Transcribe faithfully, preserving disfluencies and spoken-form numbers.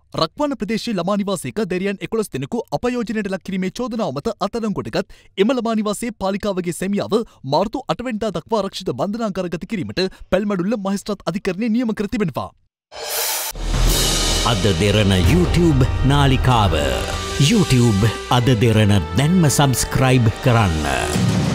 රක්වන ප්‍රදේශයේ ළමා නිවාසයක දැරියන් එකොළොස් දෙනෙකු අපයෝජනයට ලක් කිරීමේ චෝදනාව මත අත්අඩංගුවටගත් එම ළමා නිවාසයේ පාලිකාවගේ සැමියාව මාර්තු අට වෙනිදා දක්වා ආරක්ෂිත බන්ධනාගාරගත කිරීමට පැල්මඩුල්ල මහේස්ත්‍රාත් අධිකරණය නියම කර තිබෙනවා. අද දෙරණ YouTube නාලිකාව YouTube අද දෙරණ දැන්ම සබස්ක්‍රයිබ් කරන්න.